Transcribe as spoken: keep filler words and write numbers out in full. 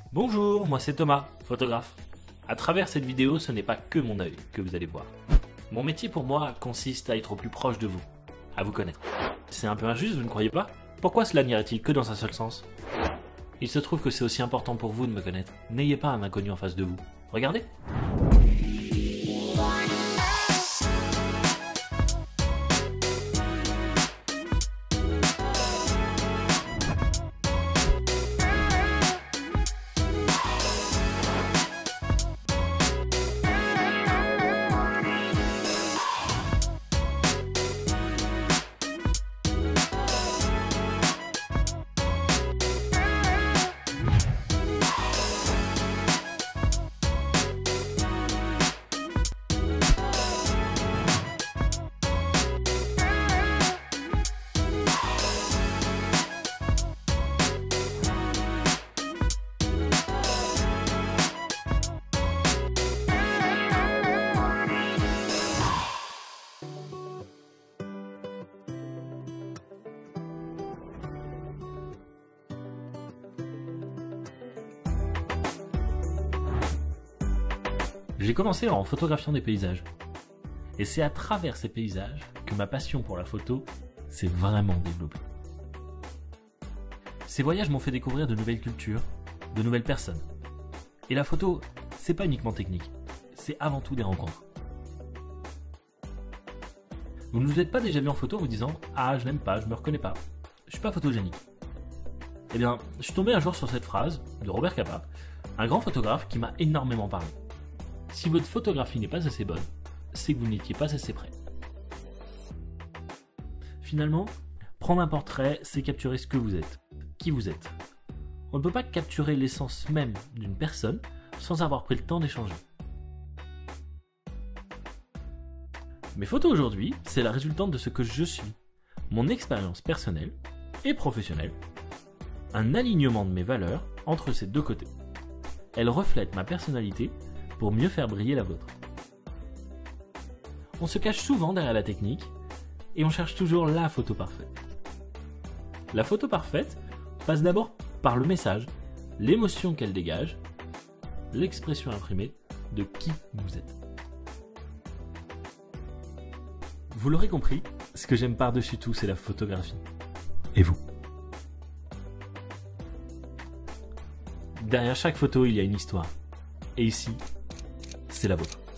Bonjour, moi c'est Thomas, photographe. À travers cette vidéo, ce n'est pas que mon œil que vous allez voir. Mon métier pour moi consiste à être au plus proche de vous, à vous connaître. C'est un peu injuste, vous ne croyez pas? Pourquoi cela n'irait-il que dans un seul sens? Il se trouve que c'est aussi important pour vous de me connaître. N'ayez pas un inconnu en face de vous. Regardez. J'ai commencé en photographiant des paysages. Et c'est à travers ces paysages que ma passion pour la photo s'est vraiment développée. Ces voyages m'ont fait découvrir de nouvelles cultures, de nouvelles personnes. Et la photo, c'est pas uniquement technique, c'est avant tout des rencontres. Vous ne vous êtes pas déjà vu en photo en vous disant « Ah, je n'aime pas, je me reconnais pas, je suis pas photogénique ». Eh bien, je suis tombé un jour sur cette phrase de Robert Capa, un grand photographe qui m'a énormément parlé. Si votre photographie n'est pas assez bonne, c'est que vous n'étiez pas assez prêt. Finalement, prendre un portrait, c'est capturer ce que vous êtes, qui vous êtes. On ne peut pas capturer l'essence même d'une personne sans avoir pris le temps d'échanger. Mes photos aujourd'hui, c'est la résultante de ce que je suis, mon expérience personnelle et professionnelle, un alignement de mes valeurs entre ces deux côtés. Elles reflètent ma personnalité pour mieux faire briller la vôtre. On se cache souvent derrière la technique et on cherche toujours la photo parfaite. La photo parfaite passe d'abord par le message, l'émotion qu'elle dégage, l'expression imprimée de qui vous êtes. Vous l'aurez compris, ce que j'aime par-dessus tout, c'est la photographie. Et vous? Derrière chaque photo, il y a une histoire. Et ici, c'est la vôtre.